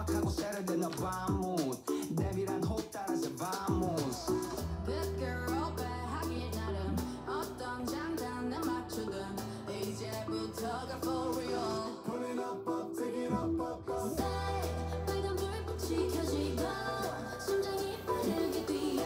하고 세련된 밤문 내밀한 호흡 따라서 vamos. Good girl 배하기 나름 어떤 장단에 맞추든 이제부터가 for real. Pull it up, take it up. Say 빨간 불빛이 켜지고 심장이 빠르게 뛰어.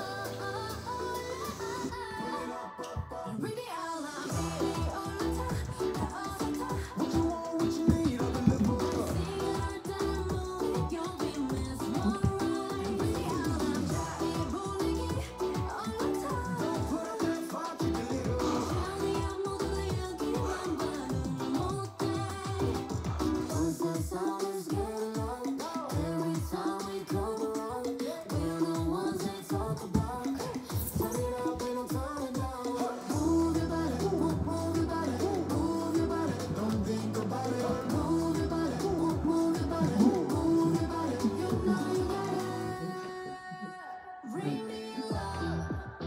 Really all I'm really 올라타 다 What you want, what you need, I'll deliver. Sing 단 무대 you'll be mesmerized. Really all I'm 자리 분위기 올라타. Don't put up that fight, keep it little. 태양이야 모두가 여기만 봐도 못해. Once that sound is getting loud, every time we come around, we're the ones they talk about. Turn it up, we don't turn it down. Move your body, move your body, move your body. Don't think about it. Move your body, move your body, move your body. You know you got it. Bring me love.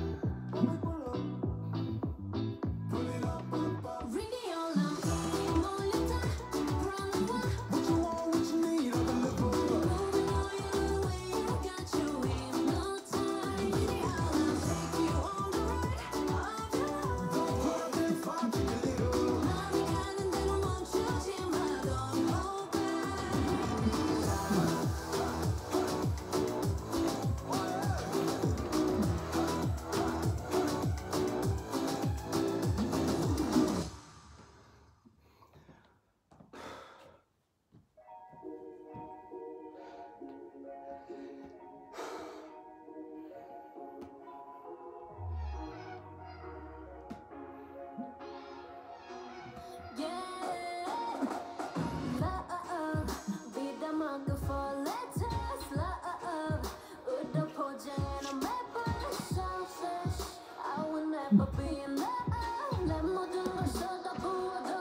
Pull it up. Really all I'm feeling 몰렸다. 불안해와 What you want, what you need, I'll deliver. moving all your way. I got you in no time. Really all I'm take you on the ride of your life. Don't put up that fight, keep it little. 맘이 가는 대로 멈추지 마. Don't hold back. Yeah, love, vida manca for letters, love. With the poison of my selfish, I will never be in love. 내 모든 걸 쏟아부어도.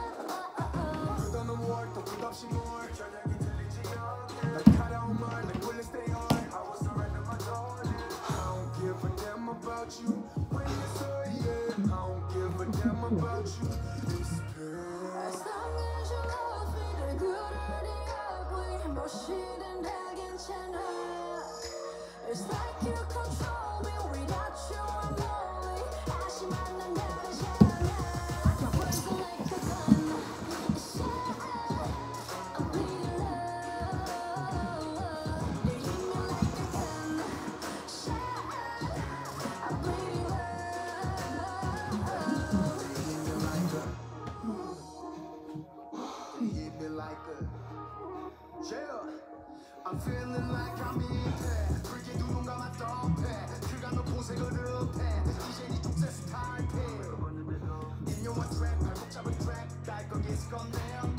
끝없는 월, 또 끝없이 뭘 저녁이 들리지 않게 날카로운 말, 내 꿀리 stay on. I will surrender my darling. I don't give a damn about you when you say it. I don't give a damn about you. It's As long as you love me, the good or the ugly, 무엇이든 다 괜찮아. It's like you control me, without you I'm lonely. 다시 만난 다르잖아. You're blazing like a gun, shine. I'm bleeding love. You hit me like a gun, shine. I'm bleeding love. hit me like a yeah. I'm feeling like I'm in bed. 그게 누군가만 덤패. 그가 너 고색을 흡해. 이제 네 족쇄 스타일패. 인용한 트랙, 발목 잡은 트랙. 날 거기 있을 건데